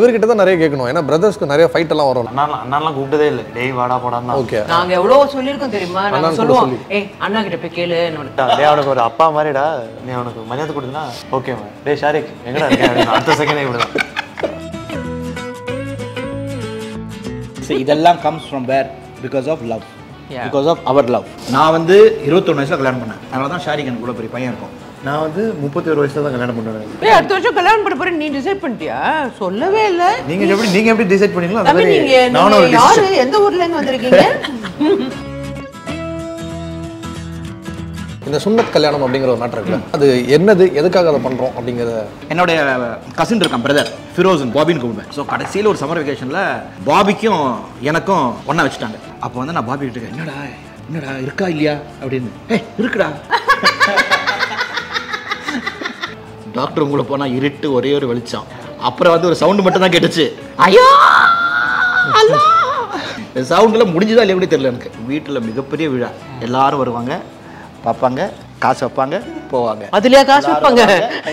இவர்கிட்ட தான் நிறைய கேட்கணும், ஏன்னா பிரதர்ஸ்க்கு நிறைய ஃபைட் எல்லாம் வரும். அண்ணாலாம் கூப்பிட்டதே இல்லை, டேய் வாடா போடான்னு. ஓகே, நாங்க எவ்வளவு சொல்லியிருக்கோம் தெரியுமா, நாங்க சொல்லுவோம் ஏய் அண்ணா கிட்ட போய் கேளு. டேய் அவனுக்கு ஒரு அப்பா மாதிரிடா, நீ அவனுக்கு மரியாதை கொடுத்தனா ஓகேம்மா, டேய் ஷாரிக் எங்கடா இருக்கேன் அடுத்த செகண்டே இப்படிதான். இதெல்லாம் comes from where? Because of love. Because of our love. நான் வந்து 21 வயசுல கல்யாணம் பண்ணேன். அதனால தான் ஷாரிக் எனக்கு கூட பெரிய பையன் இருக்கும். நான் வந்து 31 வயசுல தான் கல்யாணம் பண்ணேன். ஏய் அடுத்த வருஷம் கல்யாணம் பண்ண போறேன் நீ டிசைட் பண்ணிட்டியா? சொல்லவே இல்ல. நீங்க எப்படி டிசைட் பண்ணீங்களோ அந்த மாதிரி நானும் யாரு எந்த ஊர்ல இருந்து வந்திருக்கீங்க? இந்த சுன்னத் கல்யாணம் அப்படிங்கிற ஒரு மேட்டர் இருக்குல்ல, அது என்னது, எதுக்காக அதை பண்றோம் அப்படிங்கறத. என்னோட கசின் இருக்கான் பிரதர் ஃபிரோசன், பாபின்னு கூப்பிடுவேன். ஸோ கடைசியில் ஒரு சம்மர் வெக்கேஷனில் பாபிக்கும் எனக்கும் ஒன்றா வச்சுட்டாங்க. அப்போ வந்து நான் பாபி கிட்ட என்னடா இருக்கா இல்லையா அப்படின்னு, இருக்குடா. டாக்டர் உங்களை போனால் இருட்டு ஒரே ஒரு வெளிச்சம், அப்புறம் வந்து ஒரு சவுண்டு மட்டும் தான் கேட்டுச்சு, ஐயோ இந்த சவுண்டில் முடிஞ்சுதா இல்லையா கூட தெரியல எனக்கு. வீட்டில் மிகப்பெரிய விழா, எல்லாரும் வருவாங்க, பார்ப்பாங்க, காசு வைப்பாங்க, போவாங்க. அதுலயா காசு வைப்பாங்க?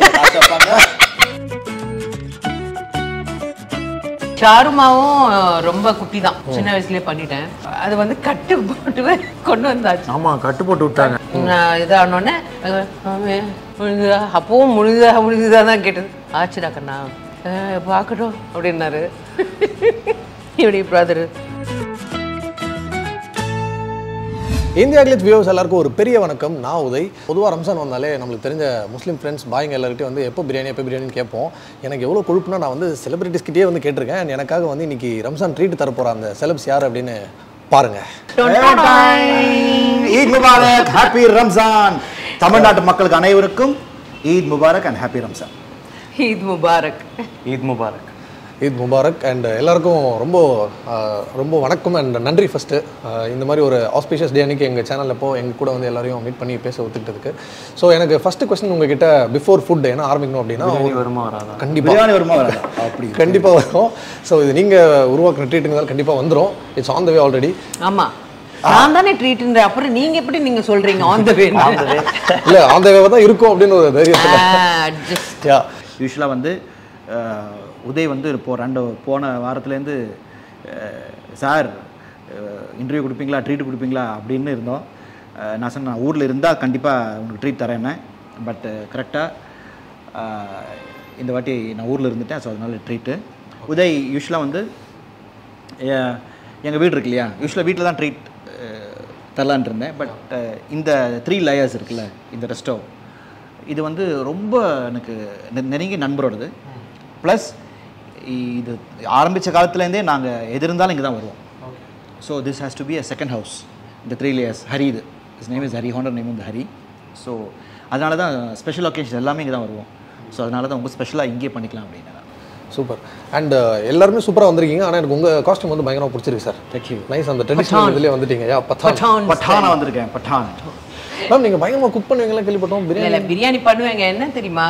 ஷாருமாவும் ரொம்ப குட்டி தான், சின்ன வயசுலயே பண்ணிட்டேன். அது வந்து கட்டு போட்டு கொண்டு வந்தாச்சு. ஆமா, கட்டு போட்டு விட்டாங்க. இதானோடனே முழுதா, அப்பவும் முழுதா தான் கேட்டது. ஆச்சுடா கண்ணா பார்க்கட்டும் அப்படின்னாரு இப்படி பிரதரு. இந்தியா கிளிட்ஸ் வியூவர்ஸ் எல்லாருக்கும் ஒரு பெரிய வணக்கம். நான் உதய். பொதுவாக ரம்ஜான் வந்தாலே நம்மளுக்கு தெரிஞ்ச முஸ்லீம் ஃப்ரெண்ட்ஸ் பாய்ங்க எல்லார்கிட்டையும் வந்து எப்போ பிரியாணின்னு கேட்போம். எனக்கு எவ்வளோ கொழுப்புனா நான் வந்து செலிபிரிட்டிஸ்கிட்டே வந்து கேட்டிருக்கேன். எனக்காக வந்து இன்னைக்கு ரம்ஜான் ட்ரீட் தர போகிற அந்த செலப்ஸ் யார் அப்படின்னு பாருங்க. ஈத் முபாரக், ஹாப்பி ரம்ஜான். தமிழ்நாட்டு மக்களுக்கு அனைவருக்கும் Eid Mubarak and happy Ramzan. Eid Mubarak. Eid Mubarak. Eid Mubarak. And எல்லாருக்கும் ரொம்ப வணக்கம் அண்ட் நன்றி. ஃபஸ்ட்டு இந்த மாதிரி ஒரு ஆஸ்பீஷியஸ் டே அன்றைக்கி எங்கள் சேனலில் இப்போ எங்கள் கூட வந்து எல்லாரையும் மீட் பண்ணி பேச ஒத்துக்கிட்டதுக்கு. ஸோ எனக்கு ஃபஸ்ட்டு கொஸ்டின் உங்ககிட்ட பிஃபோர் ஃபுட் என்ன ஆரம்பிக்கணும் அப்படின்னா, வருமா வராதா? கண்டிப்பாக வருமா வராதா? அப்படி கண்டிப்பாக வரும். ஸோ இது நீங்கள் உருவாக்குற ட்ரீட்டுங்கிறதால கண்டிப்பாக வந்துடும். It's on the way already. ஆமாம், நான் தானே ட்ரீட்ன்ற, அப்புறம் நீங்க எப்படி நீங்க சொல்றீங்க ஆன் த வே? இல்லை, ஆன் த வேவை தான் இருக்கும் அப்படின்னு ஒரு தைரியத்தில். யூஸ்வலாக வந்து உதய் வந்து போன வாரத்துலேருந்து சார் இன்டர்வியூ கொடுப்பீங்களா, ட்ரீட் கொடுப்பீங்களா அப்படின்னு இருந்தோம். நான் சொன்னேன் நான் ஊரில் இருந்தால் கண்டிப்பாக உங்களுக்கு ட்ரீட் தரேன்னு. பட் கரெக்டாக இந்த வாட்டி நான் ஊரில் இருந்துட்டேன். ஸோ அதனால ட்ரீட்டு. உதய் யூஸ்வலாக வந்து எங்கள் வீடு இருக்கு இல்லையா, யூஸ்வலாக வீட்டில் தான் ட்ரீட் தரலான் இருந்தேன். பட் இந்த 3 layers இருக்குல்ல, இந்த ரெஸ்டோ, இது வந்து ரொம்ப எனக்கு நெருங்கிய நண்பரோடது. ப்ளஸ் இது ஆரம்பித்த காலத்துலேருந்தே நாங்கள் எது இருந்தாலும் இங்கே தான் வருவோம். So this has to be a second house. இந்த 3 layers. ஹரி, இது is name is Hari, honour name வந்து ஹரி. ஸோ அதனால தான் ஸ்பெஷல் ஒகேஷன் எல்லாமே இங்கே தான் வருவோம். ஸோ அதனால தான் உங்கள் ஸ்பெஷலாக இங்கே பண்ணிக்கலாம் அப்படின்னு. சூப்பர். அண்ட் எல்லாருமே சூப்பராக வந்திருக்கீங்க. ஆனால் எனக்கு உங்கள் காஸ்டியூம் வந்து பயங்கரமாக பிடிச்சிருக்கு சார். தேங்க்யூ. நைஸ். அந்த ட்ரெடிஷ்னல் இதுலேயே வந்துட்டீங்க. பட்டானா வந்திருக்கேன். பட்டான் மேம், நீங்கள் பயங்கரமாக குக் பண்ணுவீங்களா கேள்விப்பட்டோம். பிரியாணி பண்ணுவேங்க. என்ன தெரியுமா,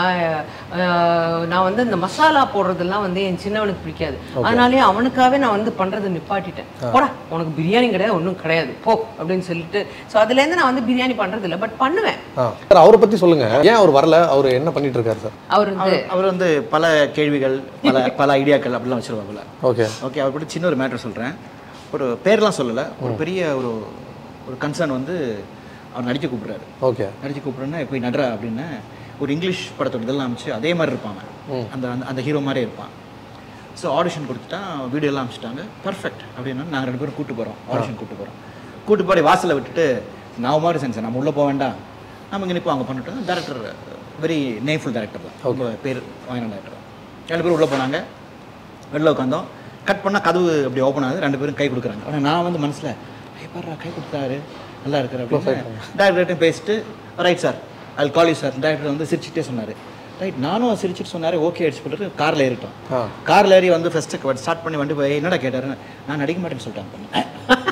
நான் வந்து இந்த மசாலா போடுறதெல்லாம் வந்து என் சின்னவனுக்கு பிடிக்காது. அதனாலே அவனுக்காகவே நான் வந்து பண்ணுறதை நிப்பாட்டிட்டேன். போடா உனக்கு பிரியாணி கிடையாது, ஒன்றும் கிடையாது போ அப்படின்னு சொல்லிட்டு. ஸோ அதுலேருந்து நான் வந்து பிரியாணி பண்ணுறது இல்லை, பட் பண்ணுவேன். சார் அவரை பற்றி சொல்லுங்கள். ஏன் அவர் வரல, அவர் என்ன பண்ணிட்டு இருக்காரு சார்? அவர் வந்து பல கேள்விகள், பல ஐடியாக்கள் அப்படிலாம் வச்சுருவாங்கல்ல. ஓகே, அவர் கூட சின்ன ஒரு மேட்டர் சொல்கிறேன். ஒரு பேர்லாம் சொல்லலை, ஒரு பெரிய ஒரு கன்சர்ன் வந்து அவர் நடிக்க கூப்பிட்றாரு. ஓகே, நடிச்சு கூப்பிட்றேன்னா போய் நடுறா அப்படின்னு. ஒரு இங்கிலீஷ் படத்தோட இதெல்லாம் அமைச்சு அதே மாதிரி இருப்பாங்க, அந்த ஹீரோ மாதிரியே இருப்பான். ஸோ ஆடிஷன் கொடுத்துட்டா, வீடியோலாம் அமைச்சிட்டாங்க. பர்ஃபெக்ட் அப்படின்னா நாங்கள் 2 பேரும் கூப்பிட்டு போகிறோம். ஆடிஷன் கூப்பிட்டு போய் வாசலில் விட்டுட்டு, நான் மாதிரி சென்ஸ் நம்ம உள்ளே போக வேண்டாம், நம்ம இங்கே நிற்போம் அங்கே பண்ணிட்டோம். டேரக்டர் வெரி நேம்ஃபுல் டேரக்டர் தான், ரொம்ப பேர் வாங்கின டேரக்டர் தான். 2 பேரும் உள்ளே போனாங்க, வெளில உட்காந்தோம். கட் பண்ணால் கதவு அப்படி ஓப்பன் ஆகுது, 2 பேரும் கை கொடுக்குறாங்க. ஆனால் நான் வந்து மனசில் பாரு கை கொடுத்தாரு, நல்லா இருக்கிற அப்படின்னு டேரக்டர்கிட்டையும் பேசிட்டு, right sir I'll call you sir. Director வந்து சிரிச்சுட்டே சொன்னார். ரைட், நானும் சிரிச்சுட்டு சொன்னார். ஓகே அடிச்சு போட்டு காரில் ஏறிட்டோம். காரில் ஏறி வந்து ஃபஸ்ட்டு ஸ்டார்ட் பண்ணி வண்டி போய் என்னடா கேட்டார், நான் நடிக்க மாட்டேன்னு சொல்லிட்டாங்க.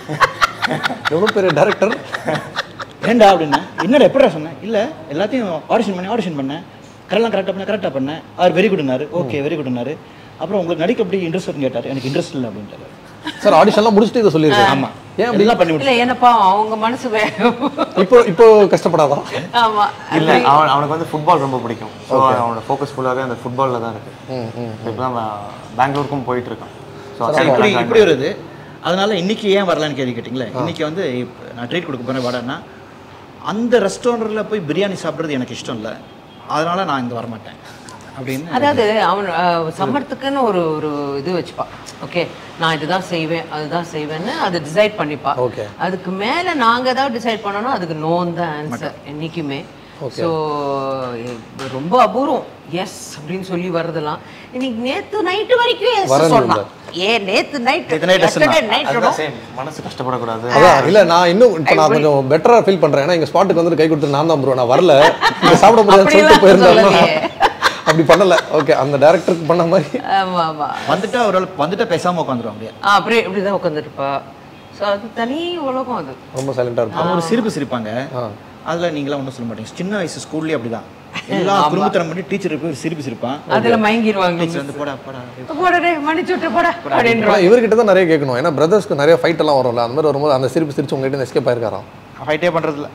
எவ்வளோ பெரிய டேரக்டர் ஏண்டா அப்படின்னா, என்னடா எப்படா சொன்னேன், இல்லை எல்லாத்தையும் ஆடிஷன் பண்ணேன், கரெக்டாக பண்ணேன். அவர் வெரி குட்னாரு. ஓகே வெரி குட்னாரு. அப்புறம் உங்களுக்கு நடிக்க எப்படி இன்ட்ரெஸ்ட் கேட்டார். எனக்கு இன்ட்ரெஸ்ட் இல்லை அப்படின்ட்டாரு. சார் ஆடிஷன்லாம் முடிச்சுட்டு இதை சொல்லியிருக்கேன். ஆமாம், ஏன் அப்படி எல்லாம் பண்ணி இல்ல என்னப்பா அவங்க மனசு இப்போ கஷ்டப்படாதா? ஆமா இல்லை அவனுக்கு வந்து ஃபுட்பால் ரொம்ப பிடிக்கும். ஸோ அவனோட ஃபோக்கஸ் ஃபுல்லாகவே அந்த ஃபுட்பாலில் தான் இருக்குது. இப்போ தான் பெங்களூருக்கும் போயிட்டு இருக்கான். ஸோ இப்படி வருது. அதனால இன்னைக்கு ஏன் வரலான்னு கேட்டீங்களே, இன்னைக்கு வந்து நான் ட்ரீட் கொடுக்க போறேன் வாடான்னா, அந்த ரெஸ்டாரண்ட்ல போய் பிரியாணி சாப்பிட்றது எனக்கு இஷ்டம் இல்லை, அதனால நான் இங்கே வரமாட்டேன் அப்படின்னு. அதாவது அவன் சம்மர்த்துக்குன்னு ஒரு ஒரு இது வச்சுப்பா. ஓகே நான் இதுதான் செய்வேன் அதுதான் செய்வேன்னு அதை டிசைட் பண்ணிப்பா. அதுக்கு மேல நாங்க ஏதாவது டிசைட் பண்ணோம்னா அதுக்கு நோன் தான் ஆன்சர் என்னைக்குமே. ஸோ ரொம்ப அபூர்வம் எஸ் அப்படின்னு சொல்லி வர்றதெல்லாம் இன்னைக்கு நேத்து நைட்டு வரைக்கும் எஸ் சொன்னான். நேத்து நைட் மனசு கஷ்டப்படக்கூடாது. அதான் இல்ல நான் இன்னும் இப்போ நான் கொஞ்சம் பெட்டரா ஃபீல் பண்றேன். ஏன்னா எங்க ஸ்பாட்டுக்கு வந்து கை கொடுத்து நான் தான் ப்ரோ நான் வரல சாப்பிட முடியாதுன்னு சொல்லிட்டு போயிருந்தேன். அப்படி பண்ணல. ஓகே அந்த டைரக்டருக்கு பண்ண மாதிரி. ஆமா ஆமா வந்துட்டா ஒரு வந்துட்டா பேசாம உட்காந்துரும் அப்படியே. அப்படியே இப்படிதான் உட்காந்துருப்பா. ஸோ அது தனி உலகம். அது ரொம்ப சைலண்டா இருக்கும். அவங்க ஒரு சிரிப்பு சிரிப்பாங்க. அதில் நீங்களாம் ஒன்றும் சொல்ல மாட்டீங்க. சின்ன வயசு ஸ்கூல்லேயே அப்படிதான் எல்லா குடும்பத்தனம் பண்ணி டீச்சர் போய் சிரிப்பு சிரிப்பான். அதுல மயங்கிடுவாங்க. டீச்சர் வந்து போடா போடா போடா மன்னிச்சு விட்டு போடா அப்படின்ற. இவர்கிட்ட தான் நிறைய கேட்கணும். ஏன்னா பிரதர்ஸ்க்கு நிறைய ஃபைட் எல்லாம் வரும்ல, அந்த மாதிரி வரும்போது அந்த சிரிப்பு சிரிச்சு உங்ககிட்ட எஸ்கேப் ஆயிருக்காராம். ஃபைட்டே பண்றதில்ல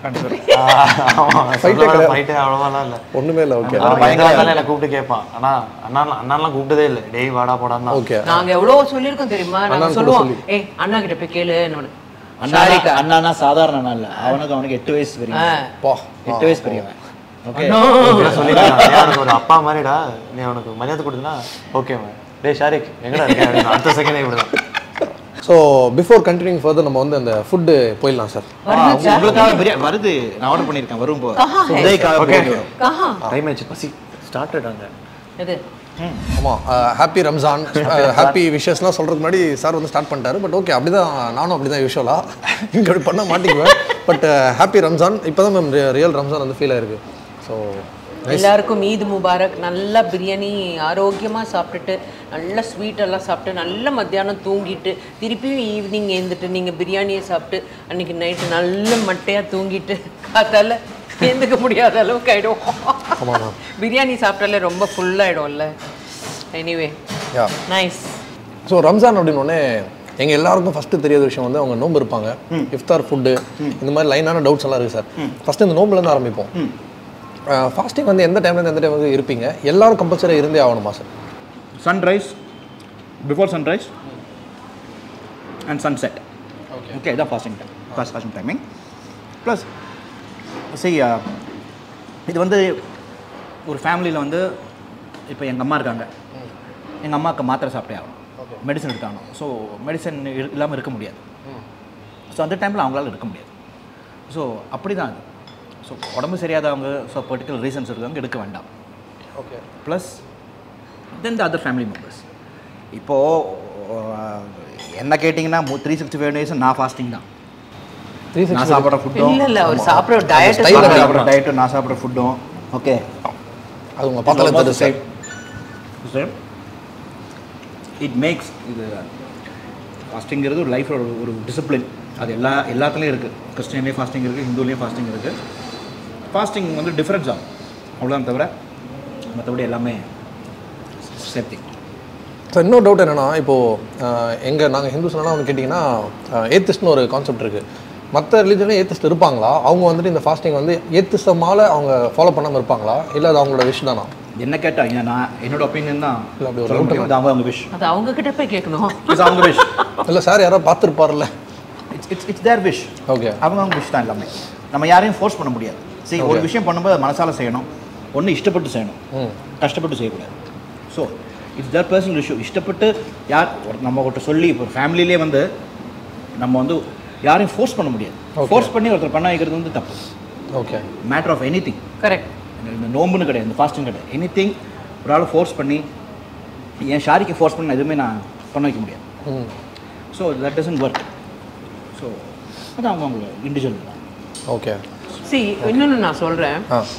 ஃபைட்டே அவ்வளோவாலாம் இல்லை, ஒண்ணுமே இல்லை. ஓகே என்னை கூப்பிட்டு கேட்பான். ஆனா அண்ணாலாம் கூப்பிட்டதே இல்லை. டேய் வாடா போடான்னு. ஓகே நாங்க எவ்வளவு சொல்லியிருக்கோம் தெரியுமா. நாங்க சொல்லுவோம் ஏய் அண்ணா கிட்ட போய் கேளு. அண்ணானா சாதாரண அண்ணா இல்லை, அவனுக்கு 8 வயசு பெரியவன். 8 வயசு பெரியவன். ஓகே ஒரு அப்பா மாதிரிடா, நீ அவனுக்கு மரியாதை கொடுத்தனா ஓகே டேய் ஷாரிக் எங்கடா இருக்கேன் அப்படின்னு அடுத்த செகண்டே இப்படிதான். ஸோ பிஃபோர் கண்டினியூங் ஃபர்தர் நம்ம வந்து அந்த ஃபுட்டு போயிடலாம் சார். உங்களுக்காக பிரியாணி வருது, நான் ஆர்டர் பண்ணியிருக்கேன். வரும் போது டைம் ஆயிடுச்சு, பசி ஸ்டார்டட் அங்கே. இது ஆமாம் ஹாப்பி ரம்ஜான் ஹாப்பி விஷஸ்லாம் சொல்கிறதுக்கு முன்னாடி சார் வந்து ஸ்டார்ட் பண்ணிட்டாரு. பட் ஓகே அப்படி தான் நானும் அப்படி தான் யூஸ்வலாக இங்கே அப்படி பண்ண மாட்டேங்குவேன். But happy Ramzan. இப்போ தான் மேம் ரியல் ரம்ஜான் வந்து ஃபீல் ஆயிருக்கு. ஸோ எல்லாருக்கும் ஈத் முபாரக். நல்லா பிரியாணி ஆரோக்கியமாக சாப்பிட்டுட்டு நல்லா ஸ்வீட்டெல்லாம் சாப்பிட்டு நல்ல மத்தியானம் தூங்கிட்டு திருப்பியும் ஈவினிங் எழுந்துட்டு நீங்கள் பிரியாணியை சாப்பிட்டு அன்றைக்கி நைட்டு நல்ல மட்டையாக தூங்கிட்டு காத்தால எழுந்துக்க முடியாத அளவுக்கு ஆகிடும். பிரியாணி சாப்பிட்டாலே ரொம்ப ஃபுல்லாகிடும்ல. Anyway nice. ஸோ ரம்ஜான் அப்படின்னோடனே எங்கள் எல்லாருக்கும் ஃபஸ்ட்டு தெரியாத விஷயம் வந்து அவங்க நோம்பு இருப்பாங்க, இஃப்தார் ஃபுட்டு, இந்த மாதிரி லைனான டவுட்ஸ் எல்லாம் இருக்குது சார். ஃபஸ்ட்டு இந்த நோம்புலேருந்து ஆரம்பிப்போம். ஃபாஸ்டிங் வந்து எந்த டைம்லேருந்து எந்த டைம் வந்து இருப்பீங்க? எல்லாரும் கம்பல்சரி இருந்தே ஆகணுமா sir? Sunrise, before sunrise and sunset. Okay இதான் fasting time, fasting timing. Plus இது வந்து ஒரு ஃபேமிலியில் வந்து இப்போ எங்கள் அம்மா இருக்காங்க, எங்கள் அம்மாவுக்கு மாத்திரை சாப்பிட்டே ஆகணும், மெடிசன் எடுத்தாகணும். ஸோ மெடிசன் இல்லாமல் இருக்க முடியாது. ஸோ அந்த டைமில் அவங்களால இருக்க முடியாது. ஸோ அப்படி தான் அது. ஸோ உடம்பு சரியாதவங்க, ஸோ பர்டிகுலர் ரீசன்ஸ் இருக்கவங்க எடுக்க வேண்டாம். Okay. Plus then the other family members. இப்போது என்ன கேட்டிங்கன்னா 365 days நான் ஃபாஸ்டிங் தான். நான் சாப்பிட்ற ஃபுட்டும் இல்லை ஒரு சாப்பிட்ற டயட், சாப்பிட்ற டயட்டும் நான் சாப்பிட்ற ஃபுட்டும் ஓகே அது உங்கள் பார்த்தாலே சேம். இட் மேக்ஸ் இது ஃபாஸ்டிங்கிறது ஒரு லைஃபோட ஒரு டிசிப்ளின். அது எல்லாத்துலேயும் இருக்குது. கிறிஸ்டின்லேயும் ஃபாஸ்டிங் இருக்குது, ஹிந்துலேயும் ஃபாஸ்டிங் இருக்குது. ஃபாஸ்டிங் வந்து டிஃப்ரென்ஸ் ஆகும் அவ்வளோதான், தவிர மற்றபடி எல்லாமே சேஃப்டி. ஸோ இன்னொரு டவுட் என்னென்னா, இப்போது நாங்கள் ஹிந்துஸ்லாம் வந்து கேட்டிங்கன்னா ஏத்திஸ்ட்னு ஒரு கான்செப்ட் இருக்குது. மற்ற ரிலீஜன்லேயும் ஏத்திஸ்ட் இருப்பாங்களா? அவங்க வந்துட்டு இந்த ஃபாஸ்டிங் வந்து ஏத்திசமால அவங்க ஃபாலோ பண்ணாமல் இருப்பாங்களா, இல்லை அது அவங்களோட விஷ் தானா? என்ன கேட்டால் நான் என்னோட ஒப்பீனியன் தான். இல்லை அப்படி ஒரு அது அவங்க விஷ், அது அவங்க கிட்ட போய் கேட்கணும். இது அவங்க விஷ். இல்லை சார் யாராவது பார்த்துருப்பார்ல, இட்ஸ் தேர் விஷ். ஓகே அவங்க விஷ் தான் எல்லாமே. நம்ம யாரையும் ஃபோர்ஸ் பண்ண முடியாது. சரி ஒரு விஷயம் பண்ணும்போது மனசால செய்யணும், ஒன்று இஷ்டப்பட்டு செய்யணும், கஷ்டப்பட்டு செய்யக்கூடாது. So it's their personal issue. இஷ்டப்பட்டு யார் நம்ம கிட்ட சொல்லி இப்போ ஒரு ஃபேமிலியிலே வந்து நம்ம வந்து யாரையும் ஃபோர்ஸ் பண்ண முடியாது. ஃபோர்ஸ் பண்ணி ஒருத்தர் பண்ண வைக்கிறது வந்து தப்பு. Okay. Matter of anything. Correct. இந்த நோம்புன்னு கிடையாது, இந்த ஃபாஸ்டிங் கிடையாது. எனி திங் ஒரு ஆள் ஃபோர்ஸ் பண்ணி என் ஷாரிக்கு ஃபோர்ஸ் பண்ண எதுவுமே நான் பண்ண வைக்க முடியாது. So that doesn't work. So அது அவங்க இண்டிவிஜுவல் தான். ஓகே. சரி இன்னொன்று நான் சொல்கிறேன்.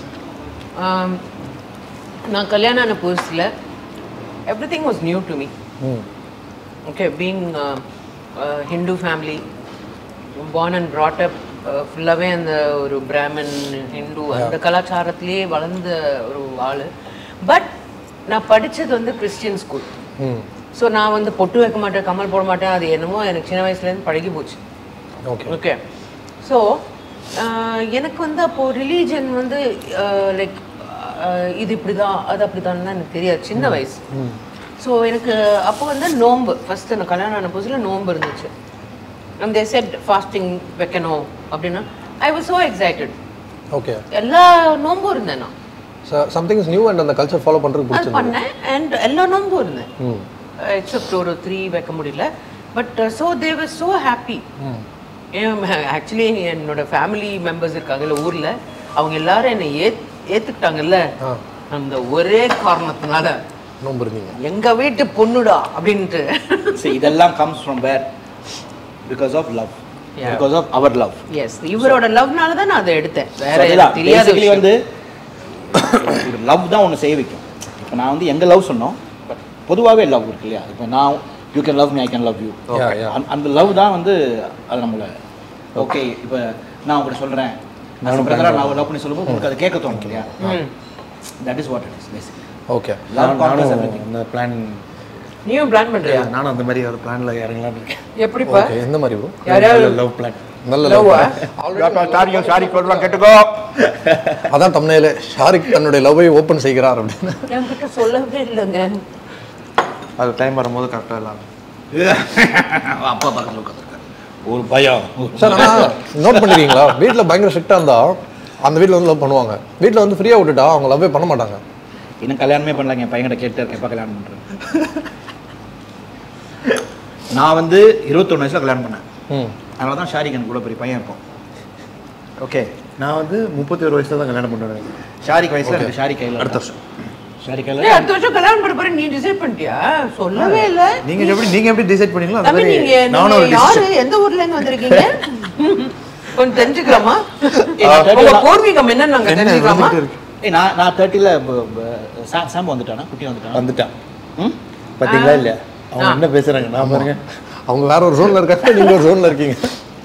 நான் கல்யாணம் ஆன புதுசில் everything was new to me. Okay, being Hindu family, born and brought up ஃபுல்லாகவே அந்த ஒரு பிராமின் ஹிந்து அந்த கலாச்சாரத்திலேயே வளர்ந்த ஒரு ஆள். பட் நான் படித்தது வந்து கிறிஸ்டியன் ஸ்கூல். ஸோ நான் வந்து பொட்டு வைக்க மாட்டேன், கமல் போட மாட்டேன். அது என்னமோ எனக்கு சின்ன வயசுலேருந்து பழகி போச்சு. ஓகே ஸோ எனக்கு வந்து அப்போது ரிலீஜன் வந்து லைக் இது இப்படி தான் அது அப்படி தான் எனக்கு தெரியாது சின்ன வயசு. ஸோ எனக்கு அப்போ வந்து நோம்பு ஃபஸ்ட்டு எனக்கு கல்யாணம் ஆன புதுசில் நோம்பு இருந்துச்சு. அண்ட் தே செட் ஃபாஸ்டிங் வைக்கணும் அப்படின்னா I was so excited. Okay, எல்லா நோம்பும் இருந்தேன் நான். சம்திங் இஸ் நியூ அண்ட் அந்த கல்ச்சர் ஃபாலோ பண்ணுறதுக்கு அது பண்ணேன் அண்ட் எல்லா நோம்பும் இருந்தேன் எக்ஸப்ட் ஒரு 3 வைக்க முடியல. But so they were so happy. Actually என்னோட ஃபேமிலி மெம்பர்ஸ் இருக்காங்கல்ல ஊரில், அவங்க எல்லாரும் என்னை ஏற்றுக்கிட்டாங்கல்ல. அந்த ஒரே காரணத்தினால நோம்பு இருந்தீங்க, எங்கள் வீட்டு பொண்ணுடா அப்படின்ட்டு. இதெல்லாம் comes from where because of love, because of our love. Yes, இவரோட லவ்னால தான் நான் அதை எடுத்தேன். வேற தெரியாது வந்து லவ் தான் ஒன்று செய்ய வைக்கும். இப்போ நான் வந்து எங்கள் லவ் சொன்னோம், பட் பொதுவாகவே லவ் இருக்கு இல்லையா? இப்போ நான் you can love me, I can love you. அந்த லவ் தான் வந்து அது நம்மளை ஓகே. இப்போ நான் உங்கள்கிட்ட சொல்கிறேன், நான் லவ் பண்ணி சொல்லும்போது உங்களுக்கு அதை கேட்க தோணும் இல்லையா? That is what it is basic. Okay, அந்த பிளான் நீயும் பிளான் பண்றியா? நானும் அந்த மாதிரி ஒரு பிளான்ல இறங்கலாம்னு இருக்கேன். எப்படிப்பா? எந்த மாதிரி ப்ரோ? யாராவது லவ் பிளான்? நல்ல லவ். சாரி சொல்றேன் கேட்டுக்கோ. அதான் தம்ப்நெயிலே ஷாரிக் தன்னுடைய லவ்வை ஓபன் செய்கிறார் அப்படின்னு. என்கிட்ட சொல்லவே இல்லைங்க. அது டைம் வரும்போது கரெக்டாக இல்லாம அப்பா பக்கத்தில் உட்காந்துருக்காரு, ஒரு பயம். சார் ஆனால் நோட் பண்ணிருக்கீங்களா, வீட்டில் பயங்கர ஸ்ட்ரிக்டாக இருந்தால் அந்த வீட்டில் வந்து லவ் பண்ணுவாங்க, வீட்டில் வந்து ஃப்ரீயாக விட்டுட்டா அவங்க லவ்வே பண்ண மாட்டாங்க. இன்னும் கல்யாணமே பண்ணலாங்க, என் பையன்கிட்ட கேட்டு எப்போ கல்யாணம் பண்ணுறேன். நான் வந்து 21 வயசில் கல்யாணம் பண்ணேன். அதனால தான் ஷாரிக் எனக்கு கூட பெரிய பையன் இருக்கும். ஓகே, நான் வந்து 31 வயசுல தான் கல்யாணம் பண்ணுவேன். ஷாரிக் வயசில் எனக்கு ஷாரிக் கையில் அடுத்த வருஷம் ஷாரிக் கையில் அடுத்த வருஷம் கல்யாணம் பண்ண போறேன். நீ டிசைட் பண்ணிட்டியா? சொல்லவே இல்லை. நீங்க எப்படி டிசைட் பண்ணீங்களோ அந்த தம்பி, மாதிரி நீங்க யாரு, எந்த ஊர்ல இருந்து வந்திருக்கீங்க? கொஞ்சம் தெரிஞ்சுக்கலாமா? உங்க பூர்வீகம் என்னன்னு நாங்க தெரிஞ்சுக்கலாமா? நான் 30ல சாம் வந்துட்டானா, குட்டி வந்துட்டான். பாத்தீங்களா இல்லையா அவங்க என்ன பேசுறாங்க? நான் பாருங்க, அவங்க வேற ஒரு ஜோன்ல இருக்காங்க, நீங்க ஒரு ஜோன்ல இருக்கீங்க.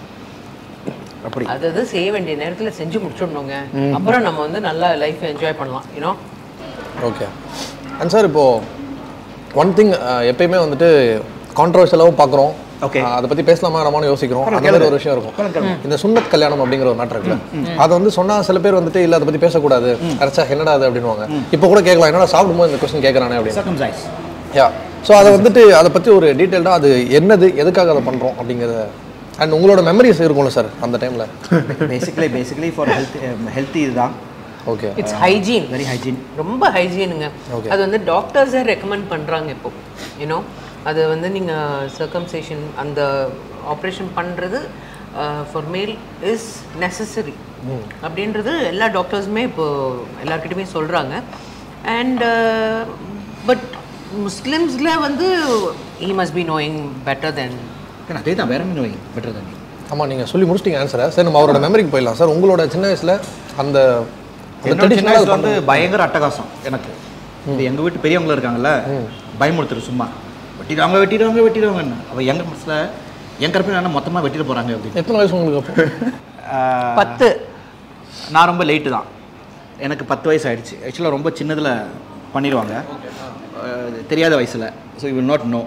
அப்படி அதாவது செய்ய வேண்டிய நேரத்துல செஞ்சு முடிச்சிடணுங்க. அப்புறம் நம்ம வந்து நல்லா லைஃப் என்ஜாய் பண்ணலாம், யூனோ. ஓகே. அண்ட் சார், இப்போது ஒன் திங் எப்பயுமே வந்துட்டு கான்ட்ரவர்ஷியலாகவும் பார்க்குறோம். ஓகே, அதை பற்றி பேசலாமா நம்மனு யோசிக்கிறோம். அந்த மாதிரி ஒரு விஷயம் இருக்கும். இந்த சுன்னத் கல்யாணம் அப்படிங்கிற ஒரு மேட்டர் இருக்குல்ல, அதை வந்து சொன்னால் சில பேர் வந்துட்டு இல்லை அதை பற்றி பேசக்கூடாது, அரைச்சா என்னடா அது அப்படின்வாங்க. இப்போ கூட கேட்கலாம், என்னடா சாப்பிடும்போது இந்த கொஸ்டின் கேட்குறானே அப்படின்னு. யா, ஸோ அதை வந்துட்டு அதை பற்றி ஒரு டீட்டெயில்டாக அது என்னது, எதுக்காக அதை பண்ணுறோம் அப்படிங்கிறத, அண்ட் உங்களோட மெமரிஸ் இருக்கும்ல சார் அந்த டைமில். பேசிக்கலி ஃபார் ஹெல்த்தி இதுதான். Okay, it's hygiene, very hygiene, ரொம்ப ஹைஜீனுங்க. அது வந்து டாக்டர்ஸே ரெக்கமெண்ட் பண்ணுறாங்க இப்போ, யூனோ. அது வந்து நீங்கள் சர்க்கம்சேஷன் அந்த ஆப்ரேஷன் பண்ணுறது ஃபார் மேல் இஸ் நெசசரி அப்படின்றது எல்லா டாக்டர்ஸுமே இப்போ எல்லாருக்கிட்டையுமே சொல்கிறாங்க. அண்ட் பட் முஸ்லிம்ஸில் வந்து he must be knowing better than. அதே தான், வேற என்ன நோயிங் பெட்டர் தான். ஆமாம், நீங்கள் சொல்லி முடிச்சிட்டிங்க ஆன்சரை. சார், நம்ம அவரோட மெமரிக்கு போயிடலாம். சார், உங்களோட சின்ன வயசில் அந்த சின்ன வயசுல வந்து பயங்கர அட்டகாசம் எனக்கு. எங்கள் வீட்டு பெரியவங்களும் இருக்காங்கல்ல, பயமுறுத்துரு சும்மா வெட்டிடுவாங்கன்னு. அவள் எங்கள் மனசில் என் கருப்பை மொத்தமாக வெட்டிட போகிறாங்க அப்படின்னு. எத்தனை வயசு உங்களுக்கு அப்போ? 10. நான் ரொம்ப லேட்டு தான், எனக்கு 10 வயசு ஆகிடுச்சு. ஆக்சுவலாக ரொம்ப சின்னதில் பண்ணிடுவாங்க, தெரியாத வயசில். So you will not know.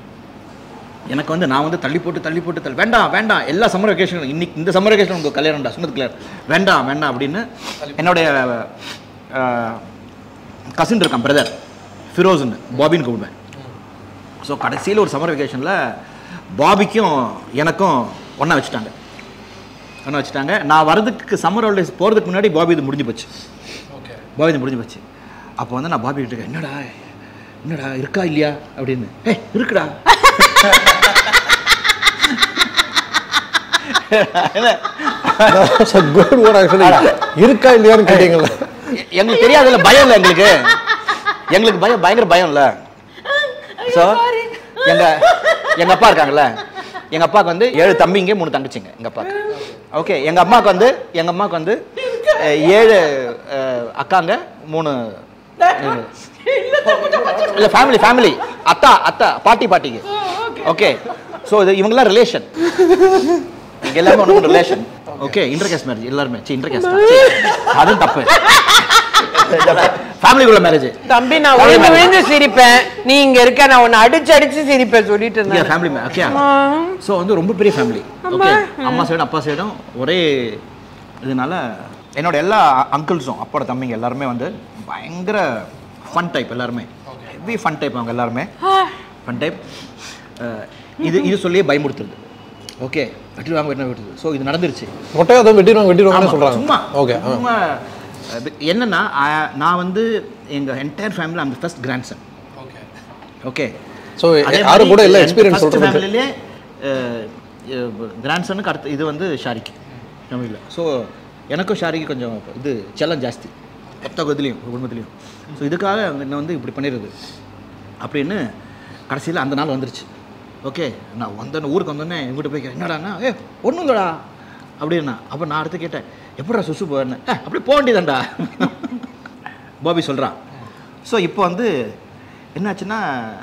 எனக்கு வந்து நான் வந்து தள்ளி போட்டு வேண்டாம் எல்லா சம்மர் வெக்கேஷனும், இன்னைக்கு இந்த சம்மர் வெக்கேஷன் உங்களுக்கு கல்யாணம்டா, சுண்ணத்து கல்யாணம், வேண்டாம் அப்படின்னு என்னுடைய கசின் இருக்கான், பிரதர் ஃபிரோஸ்ன்னு, பாபின்னு கூப்பிடுவேன். ஸோ கடைசியில் ஒரு சம்மர் வெக்கேஷனில் பாபிக்கும் எனக்கும் ஒன்றா வச்சுட்டாங்க. நான் வரதுக்கு சம்மர் ஹாலிடேஸ் போகிறதுக்கு முன்னாடி பாபி இது முடிஞ்சு போச்சு. அப்போ வந்து நான் பாபி கிட்ட என்னடா இருக்கா இல்லையா அப்படின்னு. இருக்குடா. இருக்கா இல்லையான்னு கேட்டீங்களா? எங்களுக்கு தெரியாதுல்ல, பயம் இல்லை எங்களுக்கு பயங்கர பயம் இல்லை. ஸோ எங்கள் அப்பா இருக்காங்கல்ல, எங்கள் அப்பாவுக்கு வந்து 7 தம்பிங்க 3 தங்கச்சிங்க எங்கள் அப்பாவுக்கு. ஓகே, எங்கள் அம்மாவுக்கு வந்து 7 அக்காங்க 3 இல்லை ஃபேமிலி அத்தா பாட்டிக்கு. ஓகே, ஸோ இது இவங்கெல்லாம் ரிலேஷன், இங்கே எல்லாமே ஒன்று relation. Okay, inter caste marriage எல்லாருமே. இன்டர் கேஸ்ட் அதுவும் தப்பு. ஃபேமிலிக்குள்ள மேரேஜ். தம்பி நான் விழுந்து விழுந்து சிரிப்பேன், நீ இங்க இருக்க, நான் உன்னை அடிச்சு அடிச்சு சிரிப்பேன் சொல்லிட்டு இருந்தேன். Family okay. ஸோ வந்து ரொம்ப பெரிய ஃபேமிலி. ஓகே, அம்மா சைடும் அப்பா சைடும் ஒரே இதனால என்னோட எல்லா அங்கிள்ஸும் அப்போட தம்பிங்க எல்லாருமே வந்து பயங்கர ஃபன் டைப். எல்லாருமே ஹெவி ஃபன் டைப். அவங்க எல்லாருமே ஃபன் டைப். இது சொல்லியே பயமுறுத்துறது. ஓகே, வெட்டிடுவாங்க என்ன விட்டுது. ஸோ இது நடந்துருச்சு. மொட்டையாக தான் வெட்டிடுவாங்கன்னு சொல்கிறாங்க. சும்மா ஓகே. சும்மா என்னன்னா நான் வந்து எங்கள் என்டையர் ஃபேமிலி அந்த first grandson. Okay. So யாரும் கூட இல்லை எக்ஸ்பீரியன்ஸ் சொல்கிறது. ஃபேமிலியிலே கிராண்ட் சனுக்கு அடுத்து இது வந்து ஷாரிக்கு ஃபேமிலியில். ஸோ எனக்கும் ஷாரிக்கு கொஞ்சம் இது செல்லம் ஜாஸ்தி எத்தகத்துலேயும் குடும்பத்துலேயும். ஸோ இதுக்காக என்ன வந்து இப்படி பண்ணிடுறது அப்படின்னு கடைசியில் அந்த நாள் வந்துருச்சு. ஓகே, நான் வந்தேன்னு ஊருக்கு வந்தோடனே எங்கிட்ட போய் என்னடாண்ணா ஒன்றும் இல்லைடா அப்படின்னா. அப்போ நான் அடுத்து கேட்டேன், எப்படா சுசு போவேன்னு. அப்படி போக வேண்டியதாண்டா பாபி சொல்கிறான். ஸோ இப்போ வந்து என்னாச்சுன்னா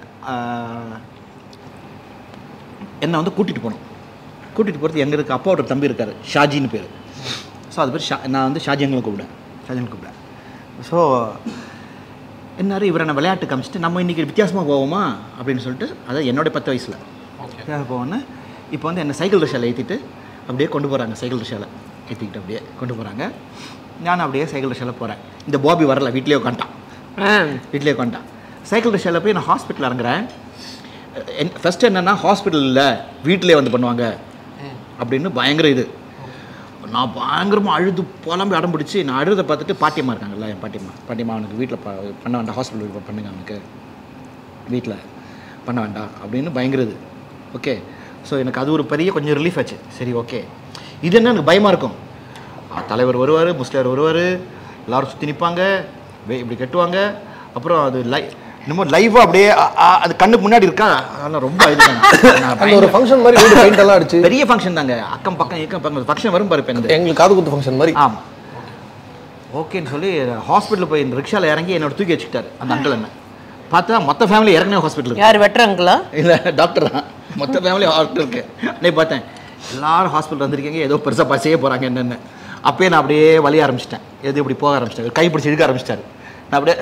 என்னை வந்து கூட்டிகிட்டு போனோம். கூட்டிகிட்டு போகிறது எங்கே இருக்குது, அப்பாவோட தம்பி இருக்கார், ஷாஜின்னு பேர். ஸோ அது பேர் நான் வந்து ஷாஜிங்களை கூப்பிட்டேன். ஸோ என்னாரு இவரை நான் விளையாட்டு காமிச்சிட்டு நம்ம இன்றைக்கி வித்தியாசமாக போவோமா அப்படின்னு சொல்லிட்டு, அதாவது என்னோட 10 வயசில் வித்தியாசம் போவோன்னு இப்போ வந்து என்னை சைக்கிள் ரிக்ஷாவில் ஏற்றிட்டு அப்படியே கொண்டு போகிறாங்க. சைக்கிள் ரிக்ஷாவில் ஏற்றிக்கிட்டு அப்படியே கொண்டு போகிறாங்க. நான் அப்படியே சைக்கிள் ரிக்ஷாவில் போகிறேன். இந்த பாபி வரல, வீட்லேயே உட்காந்துட்டான். சைக்கிள் ரிக்ஷாவில் போய் நான் ஹாஸ்பிட்டல் இறங்குறேன். ஃபஸ்ட்டு என்னென்னா ஹாஸ்பிட்டலில் வீட்டிலே வந்து பண்ணுவாங்க அப்படின்னு பயங்கர இது. நான் பயங்கரமாக அழுது புலம்பி அடம் பிடிச்சி நான் அழுதை பார்த்துட்டு பாட்டியம்மா இருக்காங்கல்ல, என் பாட்டியம்மா அவனுக்கு வீட்டில் பண்ண வேண்டாம், ஹாஸ்பிட்டல் பண்ணுங்க, அவனுக்கு வீட்டில் பண்ண வேண்டாம் அப்படின்னு பயங்கரது. ஓகே. ஸோ எனக்கு அது ஒரு பெரிய கொஞ்சம் ரிலீஃப் ஆச்சு. சரி ஓகே, இது என்ன எனக்கு பயமாக இருக்கும். தலைவர் வருவார், முஸ்லியார் வருவார், எல்லோரும் சுற்றி நிற்பாங்க, இப்படி கட்டுவாங்க. அப்புறம் அது இன்னமும் லைவாக அப்படியே அது கண்ணுக்கு முன்னாடி இருக்கா. அதெல்லாம் ரொம்ப இது ஒரு ஃபங்க்ஷன் மாதிரி வீடு பெயிண்ட் எல்லாம் அடிச்சு பெரிய ஃபங்க்ஷன் தாங்க. அக்கம் பக்கம் ஃபங்க்ஷன் வரும் பாரு. இப்போ எங்களுக்கு காது குத்து ஃபங்க்ஷன் மாதிரி. ஆமாம். ஓகேன்னு சொல்லி ஹாஸ்பிட்டலில் போய் இந்த ரிக்ஷாவில் இறங்கி என்னோட தூக்கி வச்சுக்கிட்டாரு அந்த அங்கிள். என்ன பார்த்தா மொத்த ஃபேமிலி இறங்கினே ஹாஸ்பிட்டலுக்கு. யார் வெட்டுறாங்களா? இல்லை, டாக்டர் தான். மொத்த ஃபேமிலி ஹாஸ்பிட்டலுக்கு. அன்னைக்கு பார்த்தேன் எல்லாரும் ஹாஸ்பிட்டல் வந்திருக்கீங்க, ஏதோ பெருசாக செய்ய போகிறாங்க என்னென்னு. அப்பயே நான் அப்படியே வலிய ஆரம்பிச்சிட்டேன். எது இப்படி போக ஆரம்பிச்சிட்டாரு, கை பிடிச்சி இழுக்க ஆரம்பிச்சிட்டாரு. நான் அப்படியே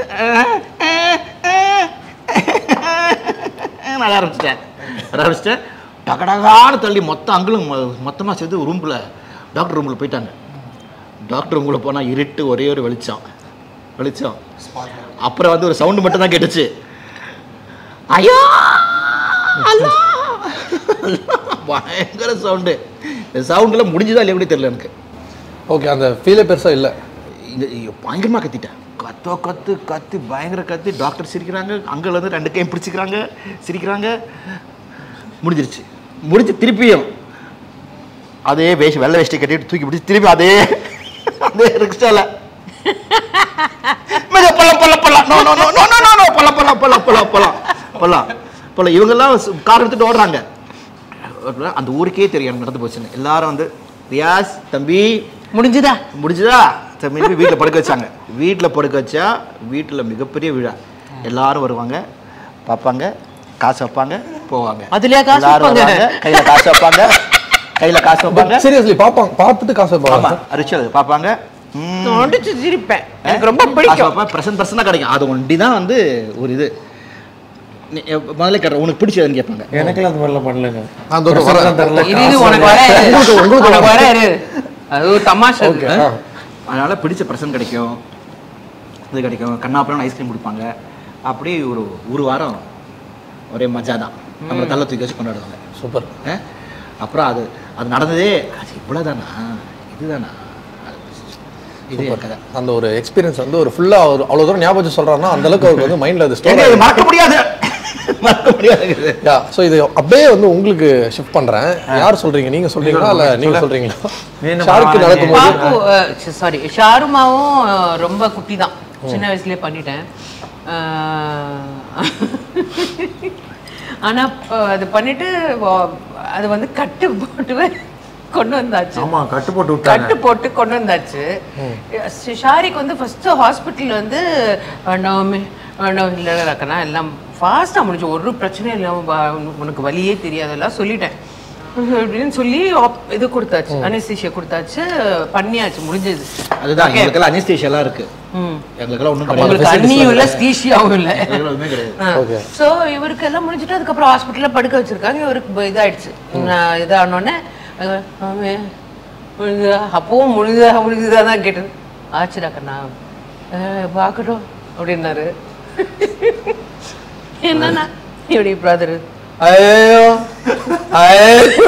நட ஆரம்பிச்சிட்டேன். டகடகான்னு தள்ளி மொத்த அங்கிளும் மொத்தமாக சேர்ந்து டாக்டர் ரூமில் போயிட்டாங்க. டாக்டர் ரூமில் போனால் இருட்டு, ஒரே ஒரு வெளிச்சம். அப்புறம் வந்து ஒரு சவுண்டு மட்டும் தான் கேட்டுச்சு, ஐயோ பயங்கர சவுண்டு. இந்த சவுண்டில் முடிஞ்சுதான் இல்லை எப்படி தெரியல எனக்கு. ஓகே, அந்த ஃபீலே பெருசாக இல்லை. பயங்கரமாக கத்திட்டேன். கத்து பயங்கர கத்து. டாக்டர் சிரிக்கிறாங்க, அங்கே வந்து 2 கையும் பிடிச்சிக்கிறாங்க, சிரிக்கிறாங்க. முடிஞ்சு திருப்பியும் அதே வெள்ளை வேஷ்டி கட்டிட்டு தூக்கி பிடிச்சி திருப்பி அதே ரிக்ஷால இவங்கெல்லாம் கார் எடுத்துட்டு ஓடுறாங்க. அந்த ஊருக்கே தெரியும் நடந்து போச்சுன்னு. எல்லாரும் வந்து ரியாஸ் தம்பி முடிஞ்சுதா தம்பி வீட்டில் படுக்க வச்சாங்க. வீட்டில் படுக்க வச்சா வீட்டில் மிகப்பெரிய விழா. எல்லாரும் வருவாங்க, பார்ப்பாங்க, காசு வைப்பாங்க, போவாங்க. கையில காசு வைப்பாங்க. சீரியஸ்லி பார்த்துட்டு காசு வைப்பாங்க. ரிச்சுவல் பார்ப்பாங்க. சிரிப்பேன், எனக்கு ரொம்ப பிடிக்கும். பிரசன்னா கிடைக்கும். அது ஒண்டி தான் வந்து ஒரு இது. முதல்ல கேட்க உனக்கு பிடிச்சதுன்னு கேட்பாங்க. எனக்குலாம் அந்த மாதிரிலாம் பண்ணலங்க. அது ஒரு தமாஷா. அதனால பிடிச்ச பிரசன்ட் கிடைக்கும், இது கிடைக்கும். கண்ணாப்புறம் ஐஸ்கிரீம் கொடுப்பாங்க. அப்படி ஒரு வாரம் ஒரே மஜா தான். நம்மளை தள்ள தூக்கி வச்சு கொண்டாடுவாங்க. சூப்பர். அப்புறம் அது நடந்ததே இவ்வளோதானா, இதுதானா, இது கதை. அந்த ஒரு எக்ஸ்பீரியன்ஸ் வந்து ஒரு ஃபுல்லாக அவ்வளோ தூரம் ஞாபகம் சொல்கிறாருன்னா அந்த அளவுக்கு அவருக்கு வந்து மைண்டில் அது ஸ்டோர் மறக்க முடியாது. ஸோ இது அப்படியே வந்து உங்களுக்கு ஷிஃப்ட் பண்ணுறேன். யார் சொல்கிறீங்க, நீங்கள் சொல்கிறீங்களா இல்லை நீங்கள் சொல்கிறீங்களா? ஷாருக்கு நடக்கும்போது சாரி, ஷாருமாவும் ரொம்ப குட்டி தான், சின்ன வயசுலேயே பண்ணிட்டேன். ஆனால் அது பண்ணிட்டு அது வந்து கட்டு போட்டு கொண்டு வந்தாச்சு. ஆமா, கட்டு போட்டு கொண்டு வந்தாச்சு. ஷாரிக்கு வந்து ஃபர்ஸ்ட் ஹாஸ்பிட்டல் வந்து இல்லைக்கண்ணா எல்லாம் ஃபாஸ்ட்டாக முடிஞ்சு, ஒரு பிரச்சனையும் இல்லாமல் உனக்கு வலியே தெரியாதெல்லாம் சொல்லிட்டேன். அப்படின்னு சொல்லி இது கொடுத்தாச்சு, அனஸ்தீசியா கொடுத்தாச்சு, பண்ணியாச்சு, முடிஞ்சது. அதுதான் எங்களுக்கெல்லாம் அனஸ்தீசியாலாம் இருக்கு, எங்களுக்கெல்லாம் ஒன்றும் உங்களுக்கு அண்ணியும் இல்லை ஸ்தீசியாவும் இல்லை. எதுவுமே கிடையாது. ஸோ இவருக்கு எல்லாம் முடிஞ்சுட்டு அதுக்கப்புறம் ஹாஸ்பிட்டலில் படுக்க வச்சிருக்காங்க. இவருக்கு இதாயிடுச்சு, இதானோடனே முடிஞ்சுதா, அப்பவும் முடிஞ்சுதா தான் கேட்டது. ஆச்சுடா கண்ணா பார்க்கட்டும் அப்படின்னாரு. என்னன்னா இப்படி பிரதரு ஐயோ ஐயோ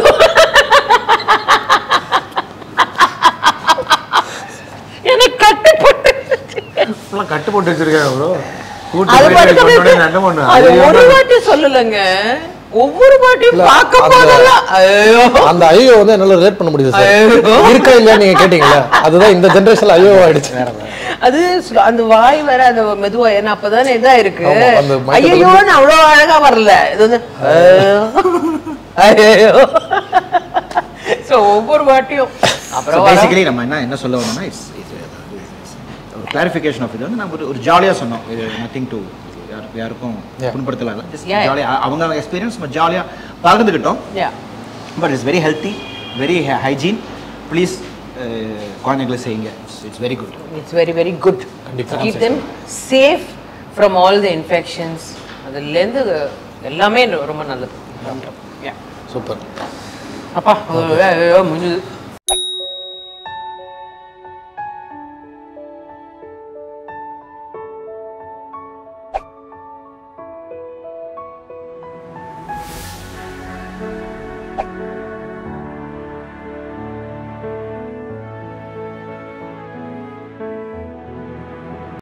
எனக்கு கட்டு போட்டு வச்சிருக்காங்க ப்ரோ. அது ஒரு வாட்டி சொல்லலங்க, ஒவ்வொரு வாட்டியும் பார்க்க போதெல்லாம் ஐயோ. அந்த ஐயோ வந்து என்னால ரிலேட் பண்ண முடியுது சார். இருக்கா இல்லையா நீங்க கேட்டீங்களா, அதுதான் இந்த ஜெனரேஷன்ல ஐயோ ஆயிடுச்சு. அது அந்த வாய் வேற அந்த மெதுவா, ஏன்னா அப்பதானே இதா இருக்கு. அந்த ஐயோன்னு அவ்வளவு அழகா வரல, இது வந்து ஐயோ. சோ ஒவ்வொரு வாட்டியும் அப்புறம் பேசிக்கலி நம்ம என்ன சொல்ல வரோம்னா, ஒரு கிளாரிஃபிகேஷன் ஆஃப் இது வந்து நம்ம ஒரு ஜாலியாக சொன்னோம். இது நத்திங் டு யாருக்கும் புண்படுத்தலாம், ஜஸ்ட் ஜாலியாக அவங்க எக்ஸ்பீரியன்ஸ் நம்ம ஜாலியாக பகிர்ந்துக்கிட்டோம். But it's very healthy, very hygiene. Please குழந்தைங்களை செய்யுங்க. It's very good. It's very very good. Keep them safe from all the infections. அதுலேருந்து எல்லாமே ரொம்ப நல்லது. சூப்பர். அப்பா முடிஞ்சது.